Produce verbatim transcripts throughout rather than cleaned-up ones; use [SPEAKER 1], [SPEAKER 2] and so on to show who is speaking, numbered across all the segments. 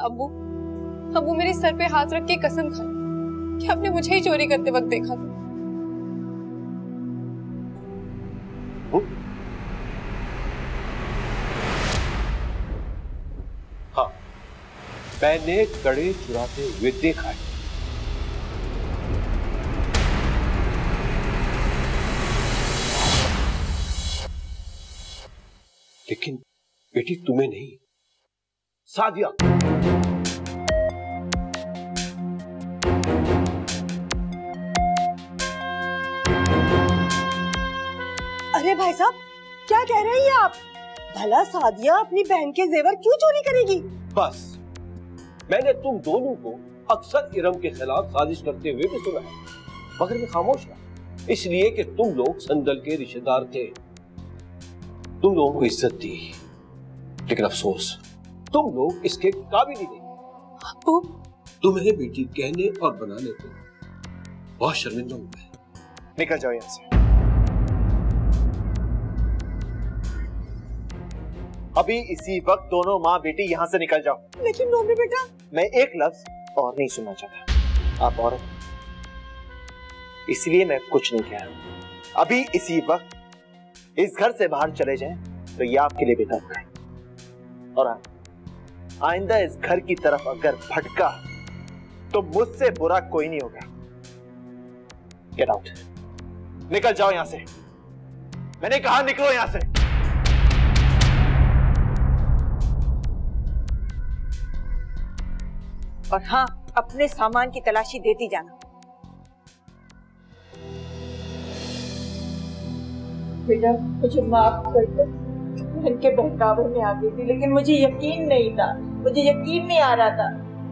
[SPEAKER 1] अब्बू अब्बू मेरे सर पे हाथ रख के कसम खाई कि आपने मुझे ही चोरी करते वक्त देखा था।
[SPEAKER 2] हाँ, मैंने कड़े चुराते हुए देखा है। लेकिन बेटी तुम्हें नहीं, सादिया।
[SPEAKER 3] अरे भाई साहब, क्या कह रहे हैं आप? भला सादिया अपनी बहन के जेवर क्यों चोरी करेगी?
[SPEAKER 2] बस, मैंने तुम दोनों को अक्सर इरम के खिलाफ साजिश करते हुए भी सुना है, मगर मैं खामोश था, इसलिए कि तुम लोग संदल के रिश्तेदार थे। तुम लोगों को इज्जत दी, लेकिन अफसोस तुम लोग इसके काबिल ही नहीं।
[SPEAKER 1] अब्बू,
[SPEAKER 2] तुम्हें बेटी कहने और बनाने को बहुत शर्मिंदा हूं मैं।
[SPEAKER 4] निकल जाओ यहां से। अभी इसी वक्त दोनों माँ बेटी यहाँ से निकल जाओ।
[SPEAKER 3] लेकिन नोबी बेटा,
[SPEAKER 4] मैं एक लफ्ज और नहीं सुनना चाहता। आप औरत, इसलिए मैं कुछ नहीं कह रहा। अभी इसी वक्त इस घर से बाहर चले जाएं तो ये आपके लिए बेहतर होगा। और हाँ, आइंदा इस घर की तरफ अगर भटका तो मुझसे बुरा कोई नहीं होगा। गेट आउट, निकल जाओ यहां से। मैंने कहा निकलो यहां से।
[SPEAKER 5] और हाँ, अपने सामान की तलाशी देती जाना। बेटा मुझे माफ कर दो, मैं इनके बहकावे में आ गई थी, लेकिन मुझे यकीन नहीं था, मुझे यकीन नहीं आ रहा था।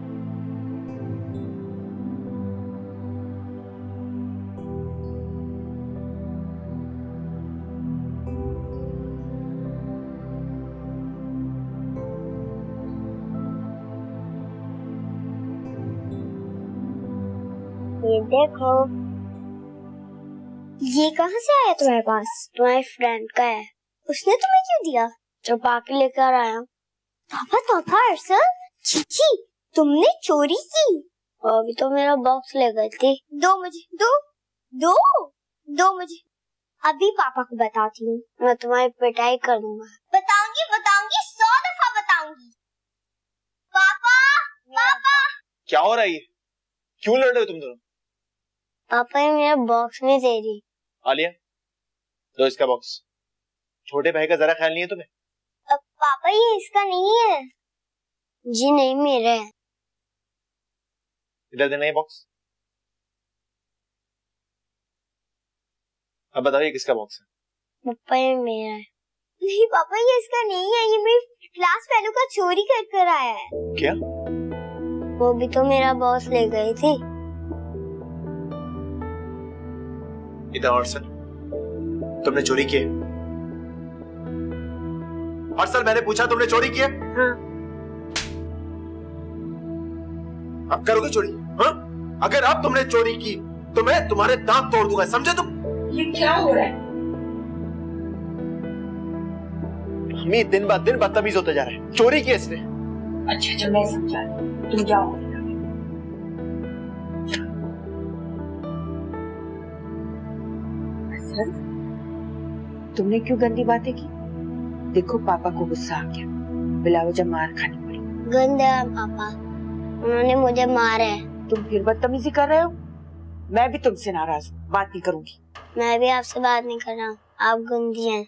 [SPEAKER 6] ये देखो, ये कहाँ से आया तुम्हारे पास? तुम्हारे फ्रेंड का है। उसने तुम्हें क्यों दिया? छुपा के लेकर आया। पापा पापा अरसल, चीची तुमने चोरी की? अभी तो मेरा बॉक्स ले गई थी। दो मुझे, दो दो दो मुझे। अभी पापा को बताती हूँ। मैं तुम्हारी पिटाई करूँगा। बताऊंगी बताऊंगी सौ दफा बताऊंगी। पापा पापा,
[SPEAKER 4] क्या हो रहा है? क्यों लड़ रहे हो तुम दोनों?
[SPEAKER 6] पापा ये मेरा बॉक्स नहीं दे रही।
[SPEAKER 4] आलिया, दो इसका बॉक्स। छोटे भाई का जरा ख्याल नहीं है तुम्हें?
[SPEAKER 6] अब पापा ये इसका नहीं है। जी नहीं, मेरा है।
[SPEAKER 4] इधर देना ये बॉक्स। अब बताओ ये किसका बॉक्स है?
[SPEAKER 6] पापा ये मेरा है। नहीं पापा ये इसका नहीं है, ये मेरी क्लास फेलो का चोरी कर कर आया है।
[SPEAKER 4] क्या?
[SPEAKER 6] वो भी तो मेरा बॉस ले गई थी।
[SPEAKER 4] इधर अर्सल, तुमने चोरी की है? अर्सल, मैंने पूछा तुमने चोरी की है?
[SPEAKER 6] हाँ।
[SPEAKER 4] अब करोगे चोरी? हाँ? अगर अब तुमने चोरी की तो मैं तुम्हारे दांत तोड़ दूंगा, समझे तुम?
[SPEAKER 5] ये क्या हो रहा है?
[SPEAKER 4] अम्मी दिन बाद दिन बदतमीज होते जा रहे हैं। चोरी की इसने।
[SPEAKER 5] अच्छा चलो मैं समझा, तुम जाओ। सर, तुमने क्यों गंदी बातें की? देखो पापा को गुस्सा आ गया, बिलावजह मार खानी पड़ी।
[SPEAKER 6] गंदे है पापा, उन्होंने मुझे मारा है।
[SPEAKER 5] तुम फिर बदतमीजी कर रहे हो? मैं भी तुमसे नाराज हूँ, बात नहीं करूंगी।
[SPEAKER 6] मैं भी आपसे बात नहीं कर रहा हूँ, आप गंदी हैं।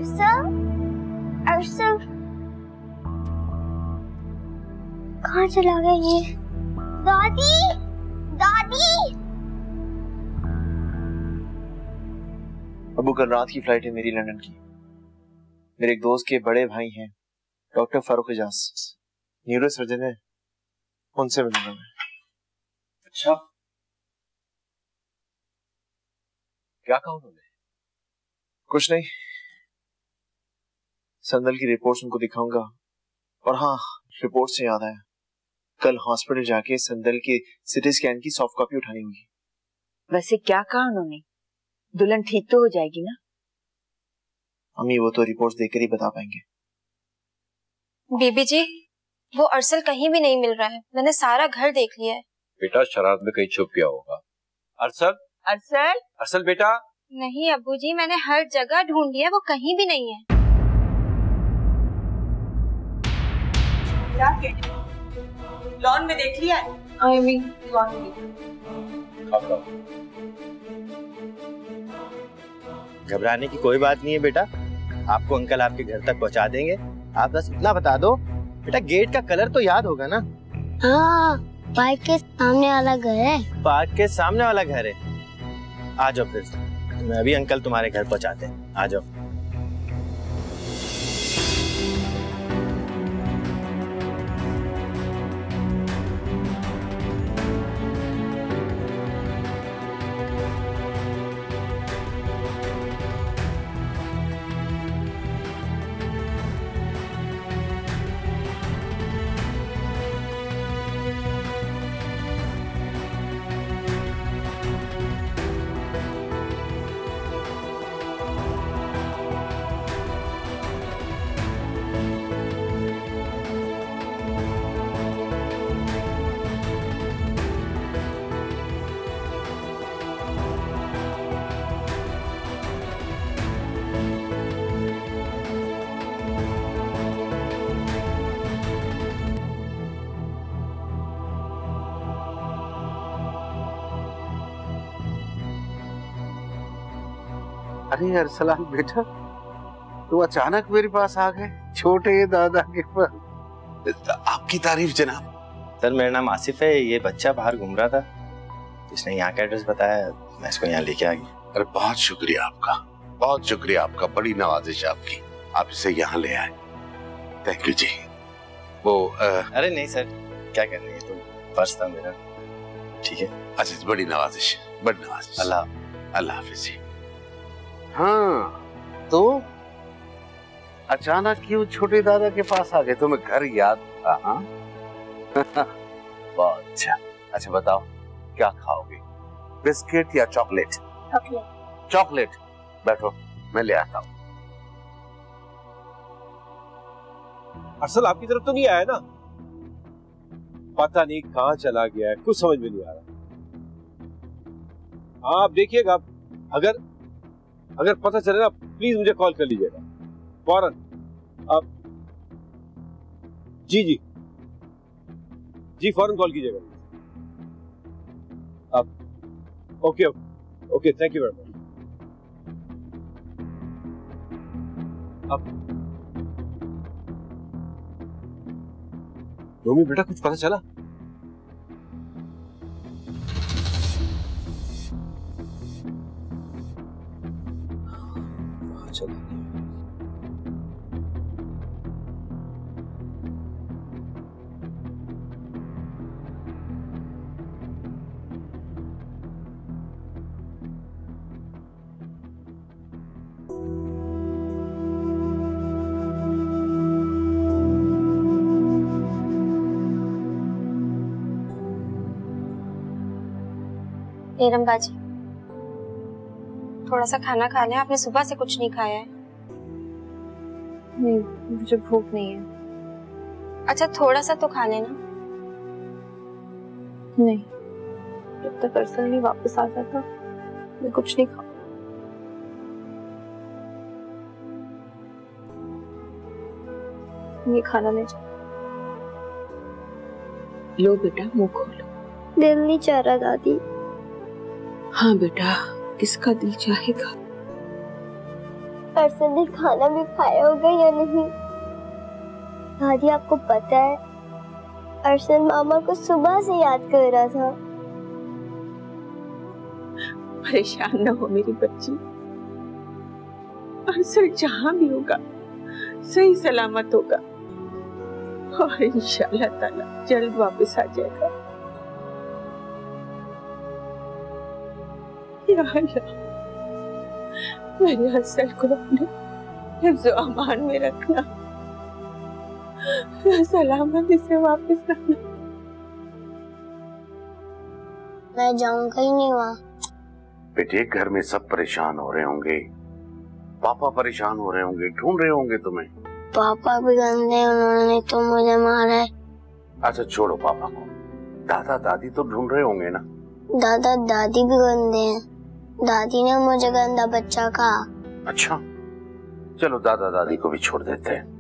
[SPEAKER 6] अरसल, अरसल कहाँ चला गया ये? दादी, दादी।
[SPEAKER 4] अबू कल रात की फ्लाइट है मेरी लंदन की। मेरे एक दोस्त के बड़े भाई हैं doctor Farooq Ejaz, neurosurgeon है, उनसे मिलूंगा मैं।
[SPEAKER 2] अच्छा, क्या कहा उन्होंने?
[SPEAKER 4] कुछ नहीं, संदल की रिपोर्ट्स उनको दिखाऊंगा। और हाँ, रिपोर्ट से याद आया, कल हॉस्पिटल जाके संदल के सिटी स्कैन की सॉफ्ट कॉपी उठानी होगी।
[SPEAKER 5] वैसे क्या कहा उन्होंने? दुल्हन ठीक तो हो जाएगी ना?
[SPEAKER 4] अम्मी वो तो रिपोर्ट्स देखकर ही बता पाएंगे।
[SPEAKER 1] बीबी जी, वो अरसल कहीं भी नहीं मिल रहा है। मैंने सारा घर देख लिया है।
[SPEAKER 2] बेटा शरारत में कहीं छुप गया होगा। अरसल,
[SPEAKER 5] अरसल,
[SPEAKER 2] अरसल बेटा।
[SPEAKER 1] नहीं अब्बू जी, मैंने हर जगह ढूंढ लिया, वो कहीं भी नहीं है।
[SPEAKER 5] लॉन में देख लिया है?
[SPEAKER 1] आई मीन
[SPEAKER 5] लॉन में।
[SPEAKER 7] घबराने की कोई बात नहीं है बेटा, आपको अंकल आपके घर तक पहुंचा देंगे। आप बस इतना बता दो बेटा, गेट का कलर तो याद होगा ना?
[SPEAKER 6] हाँ, पार्क के सामने वाला घर है।
[SPEAKER 7] पार्क के सामने वाला घर है। आ जाओ फिर, मैं अभी अंकल तुम्हारे घर पहुंचाते हैं। आ जाओ।
[SPEAKER 8] अरे अरसलान बेटा, तू अचानक मेरे पास आ गए, छोटे दादा के पास। आपकी तारीफ जनाब।
[SPEAKER 7] सर मेरा नाम आसिफ है, ये बच्चा बाहर घूम रहा था, इसने यहाँ का एड्रेस बताया, मैं इसको यहाँ लेके आ गया।
[SPEAKER 8] अरे बहुत शुक्रिया आपका, बहुत शुक्रिया आपका, बड़ी नवाजिश आपकी, आप इसे यहाँ ले आए। Thank you ji. वो आ...
[SPEAKER 7] अरे नहीं सर, क्या करने, तो फर्ज था मेरा। ठीक है,
[SPEAKER 8] अच्छा, बड़ी नवाजिश, बड़ी नवाजिश।
[SPEAKER 7] अल्लाह
[SPEAKER 8] अल्लाह हाफिज जी। हाँ, तो अचानक क्यों छोटे दादा के पास आ गए? तुम्हें घर याद था? हाँ बहुत अच्छा। अच्छा बताओ, क्या खाओगे, बिस्किट या चॉकलेट?
[SPEAKER 6] चॉकलेट।
[SPEAKER 8] चॉकलेट, बैठो मैं ले आता हूँ।
[SPEAKER 2] अरसल आपकी तरफ तो नहीं आया ना? पता नहीं कहाँ चला गया है, कुछ समझ में नहीं आ रहा। हाँ, आप देखिएगा, अगर अगर पता चले ना प्लीज मुझे कॉल कर लीजिएगा फौरन। आप जी जी जी फौरन कॉल कीजिएगा आप। Okay okay, thank you very much. आप रोमी बेटा, कुछ पता चला? चला
[SPEAKER 1] नीरम बाजी, थोड़ा सा खाना खा लें, आपने सुबह से कुछ नहीं खाया है।
[SPEAKER 9] नहीं, मुझे भूख नहीं है।
[SPEAKER 1] अच्छा थोड़ा सा तो खा लेना।
[SPEAKER 9] नहीं, जब तक अरसल नहीं वापस आ जाता मैं कुछ नहीं खाऊं। ये खाना ले जाओ।
[SPEAKER 5] लो बेटा, मुंह खोलो।
[SPEAKER 6] दिल नहीं चाह रहा दादी।
[SPEAKER 5] हाँ बेटा, किसका दिल चाहेगा?
[SPEAKER 6] अरसल ने खाना भी खाया होगा या नहीं? दादी आपको पता है अरसल मामा को सुबह से याद कर रहा था।
[SPEAKER 5] परेशान न हो मेरी बच्ची, अरसल जहां भी होगा सही सलामत होगा और इंशाल्लाह ताला जल्द वापस आ जाएगा। या अल्लाह, मेरे अरसल को अपने हिफ्ज़ व अमान में रखना, सलामती से वापस लाना।
[SPEAKER 6] मैं जाऊंगा ही नहीं वहाँ।
[SPEAKER 8] बेटे घर में सब परेशान हो रहे होंगे, पापा परेशान हो रहे होंगे, ढूंढ रहे होंगे तुम्हें।
[SPEAKER 6] पापा भी गंदे, उन्होंने तो मुझे मारा है।
[SPEAKER 8] अच्छा छोड़ो पापा को, दादा दादी तो ढूंढ रहे होंगे ना।
[SPEAKER 6] दादा दादी भी गंदे हैं, दादी ने मुझे गंदा बच्चा कहा।
[SPEAKER 8] अच्छा चलो दादा दादी को भी छोड़ देते हैं।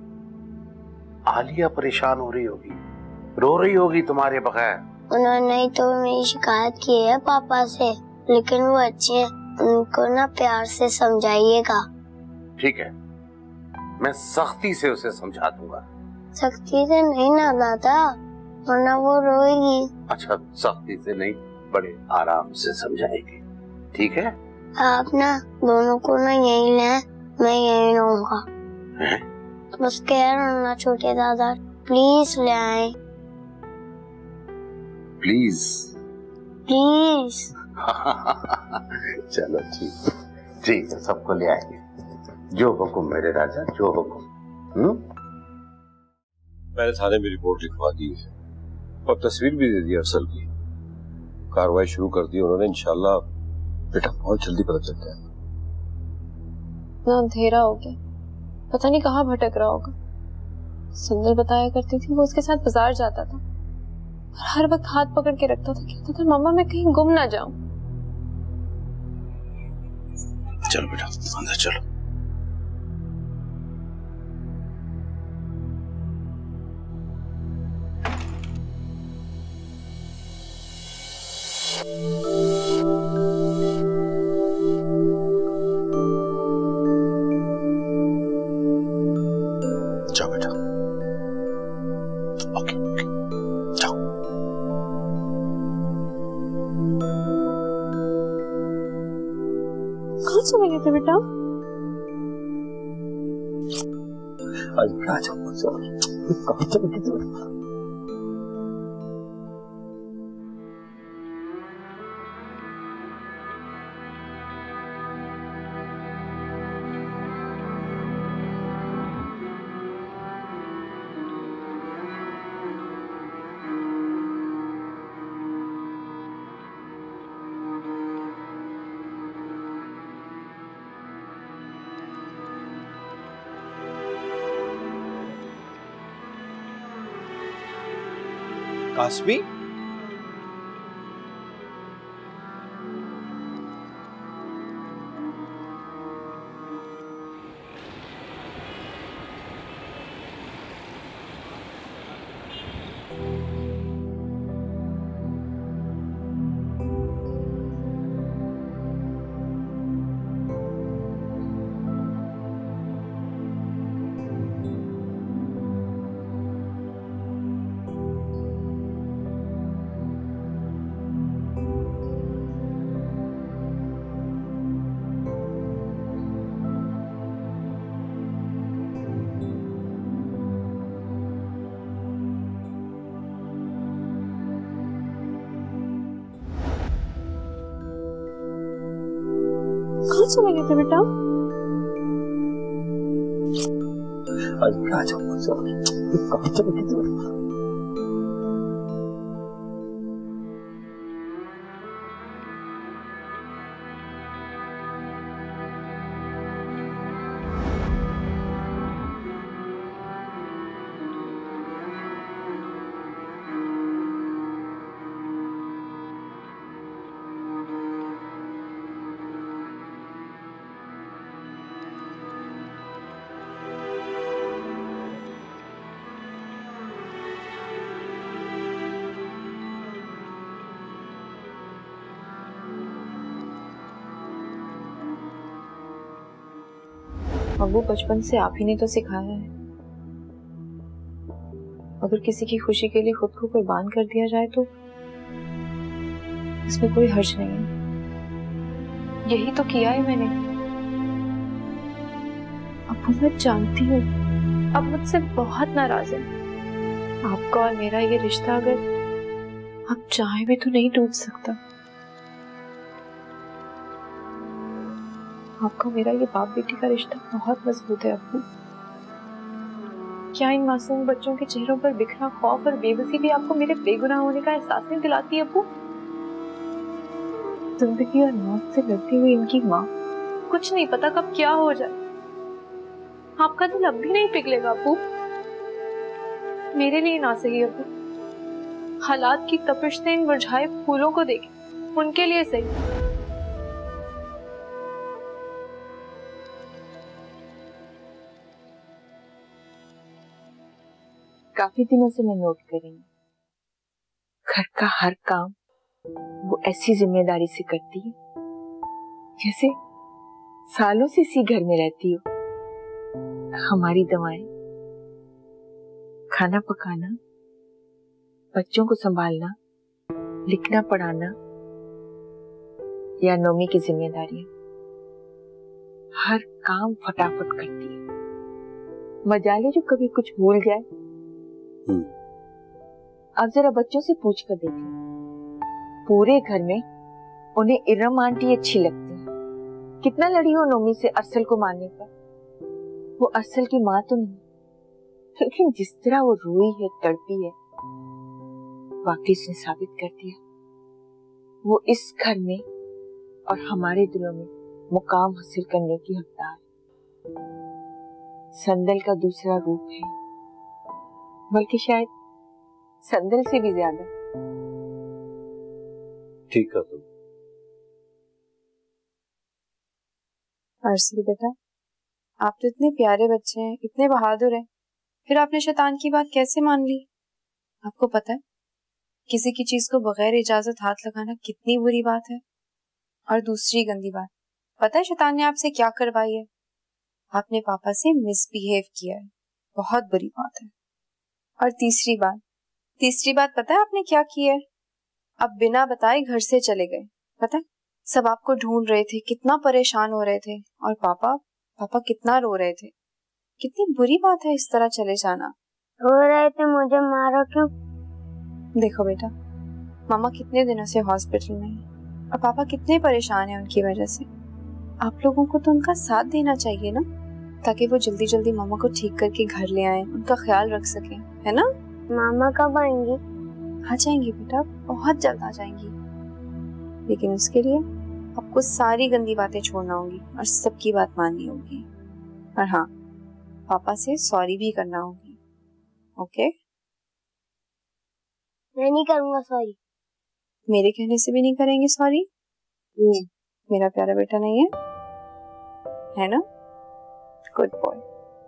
[SPEAKER 8] आलिया परेशान हो रही होगी, रो रही होगी तुम्हारे बगैर।
[SPEAKER 6] उन्होंने तो मेरी शिकायत की है पापा से, लेकिन वो अच्छे हैं, उनको ना प्यार से समझाइएगा।
[SPEAKER 8] ठीक है, मैं सख्ती से उसे समझा दूंगा।
[SPEAKER 6] सख्ती से नहीं ना दादा, वरना वो रोएगी।
[SPEAKER 8] अच्छा सख्ती से नहीं, बड़े आराम से समझाएंगे, ठीक है?
[SPEAKER 6] आप ना दोनों को ना यही ले, मैं यही रहूंगा। तो बस कह रहा हूँ ना छोटे दादा, प्लीज ले आए।
[SPEAKER 8] Please
[SPEAKER 6] please.
[SPEAKER 8] चलो ठीक ठीक है, सबको ले आएंगे। जो हुक्म मेरे राजा, जो हुक्म। हम्म
[SPEAKER 2] मैंने थाने में रिपोर्ट लिखवा दी है और तस्वीर भी दे दी अरसल की। कार्रवाई शुरू कर दी उन्होंने, इंशाल्लाह बेटा बहुत जल्दी पता चल जाएगा।
[SPEAKER 1] ना अंधेरा हो गया, पता नहीं कहाँ भटक रहा होगा। सुंदर बताया करती थी वो उसके साथ बाजार जाता था और हर वक्त हाथ पकड़ के रखता था, कहता था मामा मैं कहीं गुम ना जाऊं।
[SPEAKER 8] चलो बेटा अंदर चलो। जाओ बेटा, ओके ओके जाओ।
[SPEAKER 1] कहाँ चले गए थे बेटा?
[SPEAKER 2] आज क्या जाऊंगा कहाँ चले गए थे? कास्मी,
[SPEAKER 1] कहाँ चले गए थे बेटा?
[SPEAKER 2] आज क्या जाऊंगा कहाँ चले गए थे?
[SPEAKER 1] अबू बचपन से आप ही ने तो सिखाया है, अगर किसी की खुशी के लिए खुद को कुर्बान कर दिया जाए तो इसमें कोई हर्ज नहीं है। यही तो किया है मैंने। अबू मैं जानती हूँ अब मुझसे बहुत नाराज है। आपका और मेरा ये रिश्ता अगर आप चाहे भी तो नहीं टूट सकता। आपका मेरा ये बाप बेटी का रिश्ता बहुत मजबूत है अब्बू। क्या इन मासूम बच्चों के चेहरों पर बिखरा खौफ और बेबसी भी आपको मेरे बेगुनाह होने का एहसास नहीं दिलाती अब्बू? जिंदगी और मौत से लड़ती हुई इनकी माँ, कुछ नहीं पता कब क्या हो जाए। आपका दिल अब भी नहीं पिघलेगा अब्बू? मेरे लिए ना सही अब्बू, हालात की तपिश से इन मुरझाए फूलों को देखें, उनके लिए सही।
[SPEAKER 5] काफी दिनों से मैं नोट कर रही हूँ, घर का हर काम वो ऐसी जिम्मेदारी से करती है जैसे सालों से इसी घर में रहती हो। हमारी दवाएं, खाना पकाना, बच्चों को संभालना, लिखना पढ़ाना या नौमी की जिम्मेदारियां, हर काम फटाफट करती है। मजाले जो कभी कुछ भूल जाए। अब जरा बच्चों से पूछ कर देख लो, पूरे घर में उन्हें इरम आंटी अच्छी लगती है। कितना लड़ी हो नौमी से अरसल को मारने पर। वो अरसल की माँ तो नहीं, लेकिन जिस तरह वो रोई है, तड़पी है, वाकई उसने साबित कर दिया वो इस घर में और हमारे दिलों में मुकाम हासिल करने की हकदार है। संदल का दूसरा रूप है, बल्कि शायद संदल से भी ज्यादा।
[SPEAKER 2] ठीक है तुम।
[SPEAKER 1] अरसल बेटा, आप तो इतने प्यारे बच्चे हैं, इतने बहादुर हैं, फिर आपने शैतान की बात कैसे मान ली? आपको पता है किसी की चीज को बगैर इजाजत हाथ लगाना कितनी बुरी बात है। और दूसरी गंदी बात, पता है शैतान ने आपसे क्या करवाई है? आपने पापा से मिसबिहेव किया है, बहुत बुरी बात है। और तीसरी बात तीसरी बात पता है आपने क्या किया है? आप बिना बताए घर से चले गए। पता है सब आपको ढूंढ रहे थे, कितना परेशान हो रहे थे, और पापा पापा कितना रो रहे थे। कितनी बुरी बात है इस तरह चले जाना।
[SPEAKER 6] रो रहे थे, मुझे मारो क्यों?
[SPEAKER 1] देखो बेटा, मामा कितने दिनों से हॉस्पिटल में है और पापा कितने परेशान हैं उनकी वजह से। आप लोगों को तो उनका साथ देना चाहिए ना, ताकि वो जल्दी जल्दी मामा को ठीक करके घर ले आए, उनका ख्याल रख सके, है ना?
[SPEAKER 6] मामा कब आएंगी?
[SPEAKER 1] आ जाएंगी बेटा, बहुत जल्द आ जाएंगी, लेकिन उसके लिए आपको सारी गंदी बातें छोड़ना होगी और सबकी बात माननी होगी। और हाँ, पापा से सॉरी भी करना होगी। ओके?
[SPEAKER 6] मैं नहीं करूँगा सॉरी।
[SPEAKER 1] मेरे कहने से भी नहीं करेंगे सॉरी? मेरा प्यारा बेटा नहीं है, है ना? Good bye.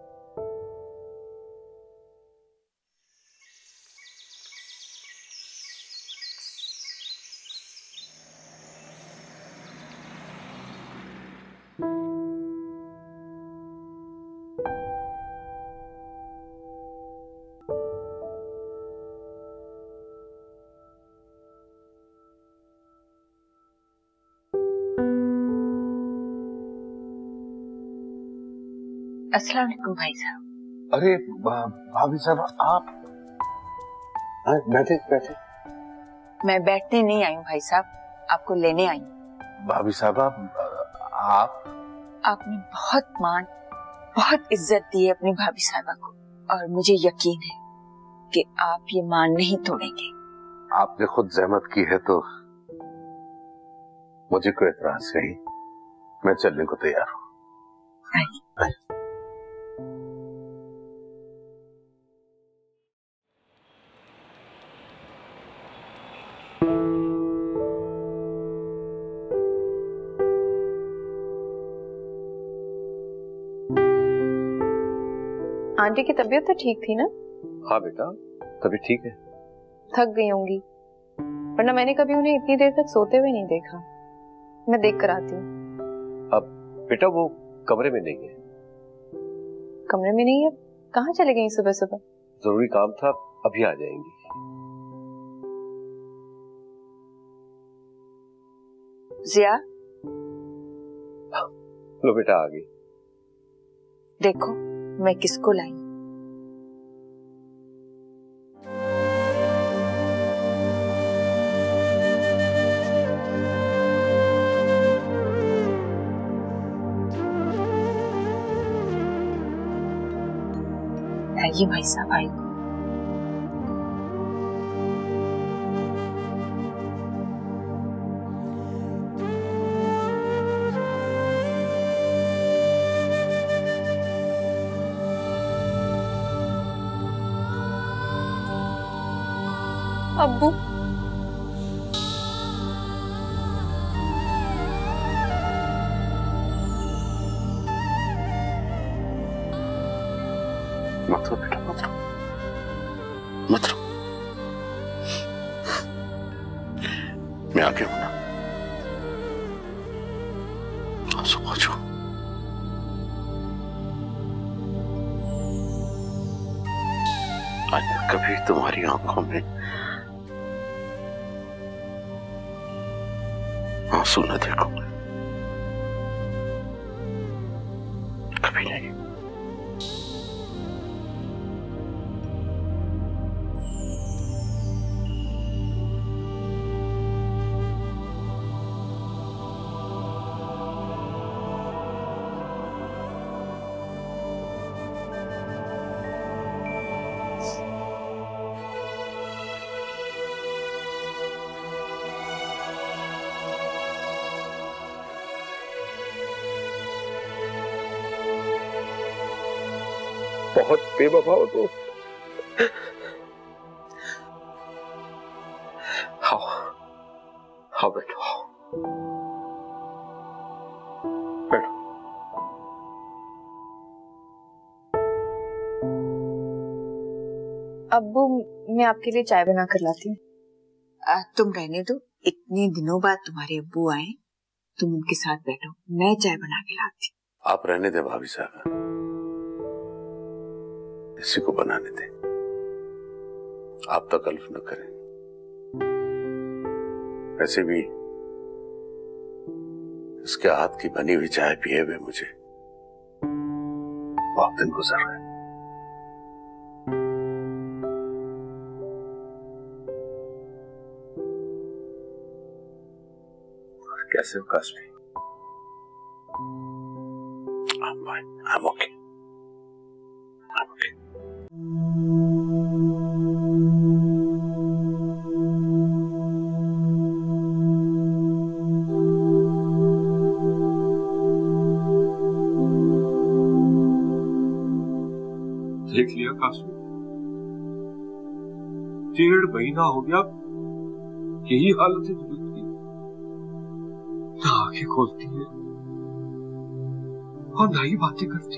[SPEAKER 5] अस्सलाम वालेकुम भाई साहब।
[SPEAKER 8] अरे भाभी साहब, आप बैठे बैठे।
[SPEAKER 5] मैं बैठने नहीं आई हूँ भाई साहब, आपको लेने आई हूँ।
[SPEAKER 8] भाभी साहब, आप आप
[SPEAKER 5] आपने बहुत मान, बहुत इज्जत दी है अपनी भाभी साहबा को, और मुझे यकीन है कि आप ये मान नहीं तोड़ेंगे।
[SPEAKER 8] आपने खुद जहमत की है तो मुझे कोई एतराज नहीं, मैं चलने को तैयार हूँ।
[SPEAKER 1] आंटी की तबीयत तो ठीक थी ना?
[SPEAKER 2] हाँ बेटा, तबीयत ठीक है।
[SPEAKER 1] थक गई होंगी, वरना मैंने कभी उन्हें इतनी देर तक सोते हुए नहीं देखा। मैं देख कर आती हूँ।
[SPEAKER 2] अब बेटा वो कमरे में नहीं है,
[SPEAKER 1] कमरे में नहीं है, कहाँ चले गई सुबह सुबह?
[SPEAKER 2] जरूरी काम था, अभी आ जाएंगी।
[SPEAKER 5] जिया,
[SPEAKER 2] लो बेटा आ गई।
[SPEAKER 5] देखो मैं किसको लाई। आइए भाई साहब, आइए।
[SPEAKER 1] अब्बू,
[SPEAKER 8] मत रो बेटा, मत रो, मत रो। मैं आगे हूं ना, आंसू पोंछो। आज तक कभी तुम्हारी आंखों में आंसू न देखो, कभी नहीं।
[SPEAKER 2] बहुत बेवफा हो तो। आओ आओ बैठो, आओ बैठो।
[SPEAKER 1] अब्बू मैं आपके लिए चाय बना कर लाती हूँ।
[SPEAKER 5] तुम रहने दो, इतने दिनों बाद तुम्हारे अब्बू आए, तुम उनके साथ बैठो, मैं चाय बना के लाती हूँ।
[SPEAKER 8] आप रहने दे भाभी साहब, इसी को बनाने दे, आप तकल्फ न करें। वैसे भी इसके हाथ की बनी हुई चाय पिए हुए मुझे बहुत दिन गुजर रहे।
[SPEAKER 2] कैसे हो काश्मी?
[SPEAKER 8] I'm fine. I'm okay. I'm okay.
[SPEAKER 2] देख लिया कासू, डेढ़ महीना हो गया, यही हालत है दुनिया की। ना आंखें खोलती है और ना ही बातें करती,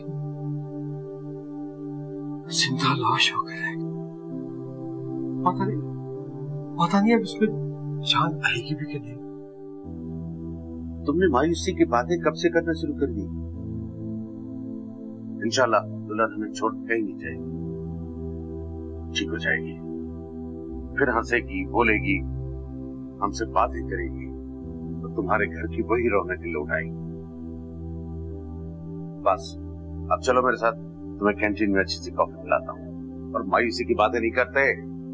[SPEAKER 2] जिंदा लाश हो गए। पता नहीं पता नहीं अब इसमें जान आएगी भी कि नहीं।
[SPEAKER 8] तुमने मायूसी की बातें कब से करना शुरू कर दी? इंशाल्लाह दुल्हन हमें छोड़ कहीं नहीं जाएगी, ठीक हो जाएगी, फिर हंसेगी, बोलेगी, हमसे बातें करेगी, तो तुम्हारे घर की वही रौनक लौट आएगी। बस अब चलो मेरे साथ, तुम्हें कैंटीन में अच्छी सी कॉफी पिलाता हूँ और मायूसी की बातें नहीं करते।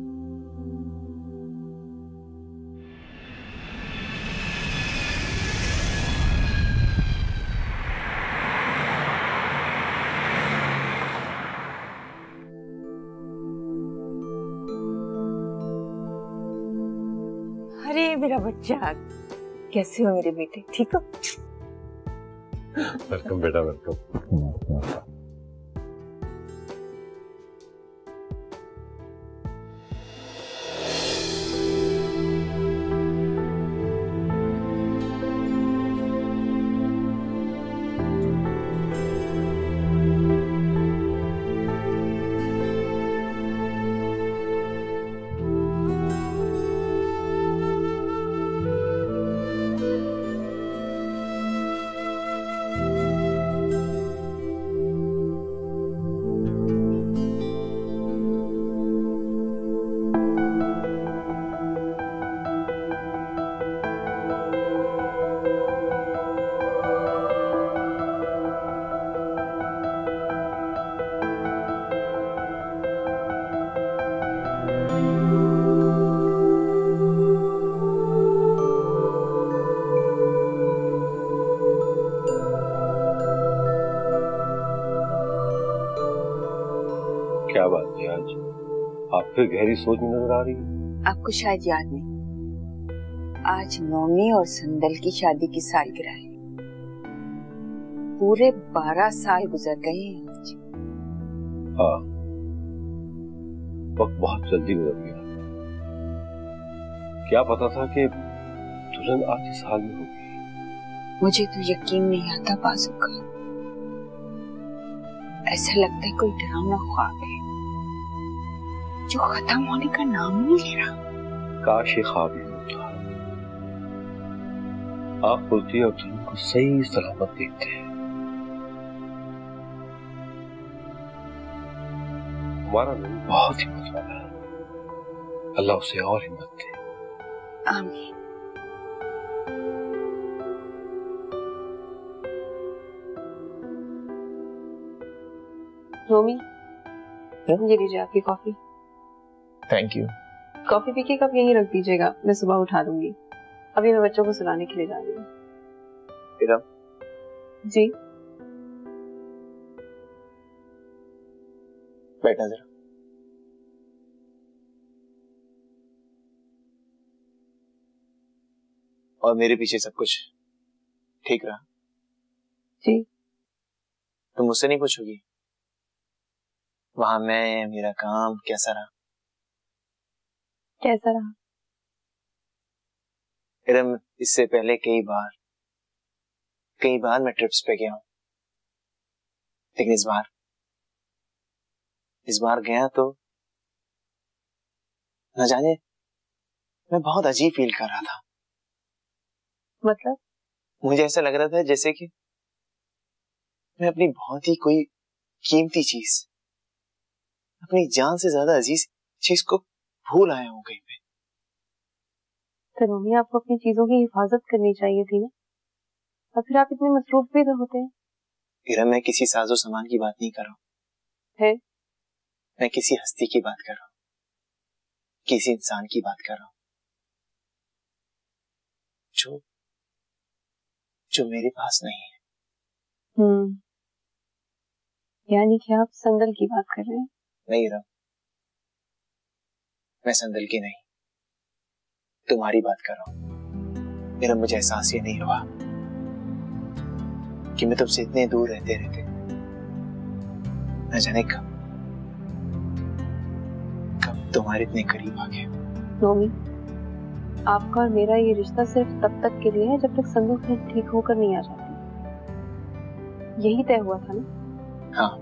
[SPEAKER 5] अरे मेरा बच्चा, कैसे हो मेरे बेटे, ठीक हो?
[SPEAKER 2] वेलकम बेटा, वेलकम। क्या बात है, आज आप फिर गहरी सोच में नजर आ रही है।
[SPEAKER 5] आपको शायद याद नहीं, आज नौमी और संदल की शादी की सालगिरह है। पूरे बारह साल गुजर गए हैं आज।
[SPEAKER 2] हाँ, वक्त बहुत जल्दी गुजर गया। क्या पता था कि दुल्हन आज इस हाल में होगी।
[SPEAKER 5] मुझे तो यकीन नहीं आता बाजू का। ऐसा लगता है कोई डरावना ख्वाब है जो खत्म होने का नाम नहीं ले रहा।
[SPEAKER 2] काश ये ख्वाब ही होता। आप खुलती है और दुल्हन को सही सलामत देखते हैं। हमारा नबी बहुत हिम्मत वाला है, अल्लाह उसे और हिम्मत दे।
[SPEAKER 5] आमीन।
[SPEAKER 1] रोमी, ये लीजिए आपकी कॉफी।
[SPEAKER 7] Thank you.
[SPEAKER 1] कॉफी पी के कप यहीं रख दीजिएगा, मैं सुबह उठा दूंगी। अभी मैं बच्चों को सुलाने के लिए जा रही हूँ।
[SPEAKER 7] इरम
[SPEAKER 1] जी
[SPEAKER 7] बैठना जरा। और मेरे पीछे सब कुछ ठीक रहा?
[SPEAKER 1] जी।
[SPEAKER 7] तुम मुझसे नहीं पूछोगी वहां मैं, मेरा काम कैसा रहा?
[SPEAKER 1] कैसा रहा?
[SPEAKER 7] इरम, इससे पहले कई बार कई बार मैं ट्रिप्स पे गया हूं, लेकिन इस बार इस बार गया तो न जाने मैं बहुत अजीब फील कर रहा था।
[SPEAKER 1] मतलब?
[SPEAKER 7] मुझे ऐसा लग रहा था जैसे कि मैं अपनी बहुत ही कोई कीमती चीज, अपनी जान से ज्यादा अजीज चीज को भूल आया हूं कहीं पे।
[SPEAKER 1] तो रोमी, आपको अपनी चीजों की हिफाजत करनी चाहिए थी ना, और फिर आप इतने मसरूफ भी तो होते हैं।
[SPEAKER 7] इरम, मैं किसी साजो सामान की बात नहीं कर रहा हूं,
[SPEAKER 1] है?
[SPEAKER 7] मैं किसी हस्ती की बात कर रहा हूं, किसी इंसान की बात कर रहा हूं जो जो मेरे पास नहीं है।
[SPEAKER 1] हम्म, यानी कि आप संदल की बात कर रहे हैं?
[SPEAKER 7] नहीं इरम, मैं संदल की नहीं, तुम्हारी बात कर रहा हूं। इरम, मुझे एहसास ये नहीं हुआ कि मैं तुमसे इतने दूर रहते रहते न जाने कब कब तुम्हारे इतने करीब आ गए।
[SPEAKER 1] रोमी, आपका और मेरा ये रिश्ता सिर्फ तब तक के लिए है जब तक संदू फिर ठीक होकर नहीं आ जाती। यही तय हुआ था ना?
[SPEAKER 7] हाँ,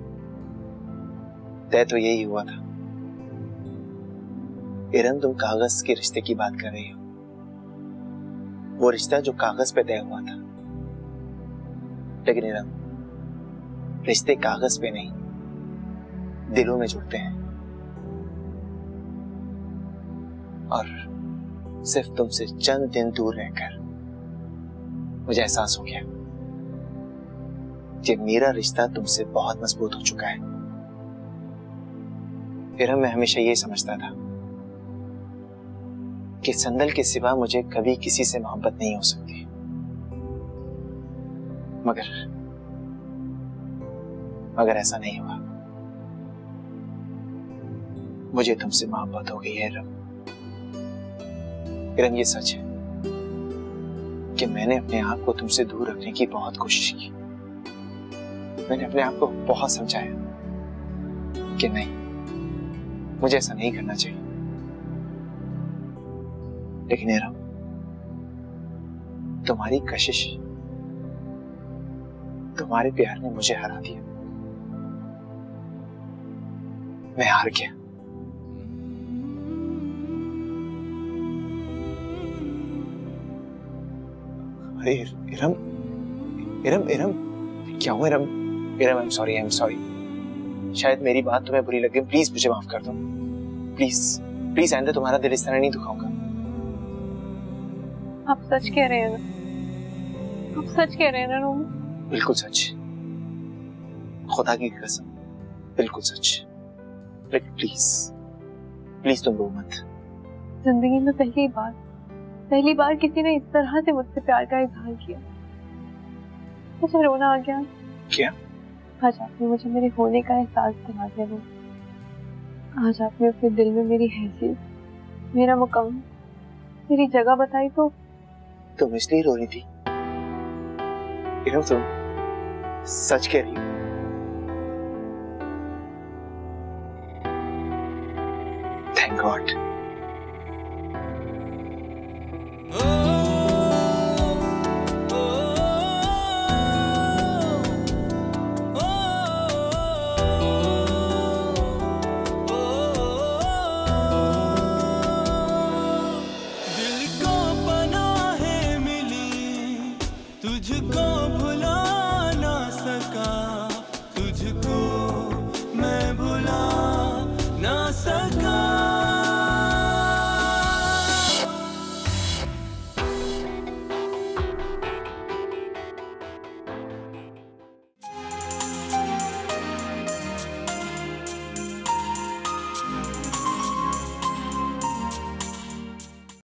[SPEAKER 7] तय तो यही हुआ था। इरम, तुम कागज के रिश्ते की बात कर रही हो, वो रिश्ता जो कागज पे तय हुआ था। लेकिन इरम, रिश्ते कागज पे नहीं, दिलों में जुड़ते हैं। और सिर्फ तुमसे चंद दिन दूर रहकर मुझे एहसास हो गया कि मेरा रिश्ता तुमसे बहुत मजबूत हो चुका है। इरम, मैं हमेशा ये समझता था कि संदल के सिवा मुझे कभी किसी से मोहब्बत नहीं हो सकती, मगर मगर ऐसा नहीं हुआ। मुझे तुमसे मोहब्बत हो गई है इरम। इरम, ये सच है कि मैंने अपने आप को tuमसे दूर रखने की बहुत कोशिश की। मैंने अपने आप को बहुत समझाया कि नहीं, मुझे ऐसा नहीं करना चाहिए। लेकिन इरम, तुम्हारी कशिश, तुम्हारे प्यार ने मुझे हरा दिया। मैं हार गया। अरे इरम, इरम, इरम, क्या हुआ Iram? Iram, I am sorry, I am sorry. शायद मेरी बात तुम्हें बुरी लगे, प्लीज मुझे माफ कर दो। प्लीज प्लीज आइंदा तुम्हारा दिल इस तरह नहीं दुखाऊंगा।
[SPEAKER 1] आप सच कह रहे हैं ना? आप सच कह रहे हैं ना रोमी?
[SPEAKER 7] बिल्कुल सच, खुदा की कसम, बिल्कुल सच। लेकिन प्लीज प्लीज तुम रो मत।
[SPEAKER 1] जिंदगी में पहली बार पहली बार किसी ने इस तरह से मुझसे प्यार का इजहार किया। मुझे रोना आ गया।
[SPEAKER 7] क्या?
[SPEAKER 1] आज आपने मुझे मेरे होने का एहसास दिला दिया। आज आपने अपने दिल में मेरी हैसियत, मेरा मुकाम, मेरी जगह बताई तो
[SPEAKER 7] तुम इसलिए रो रही थी? इरम तुम सच कह रही हो? Thank God.
[SPEAKER 10] दिल को पनाहें मिली तुझको भुला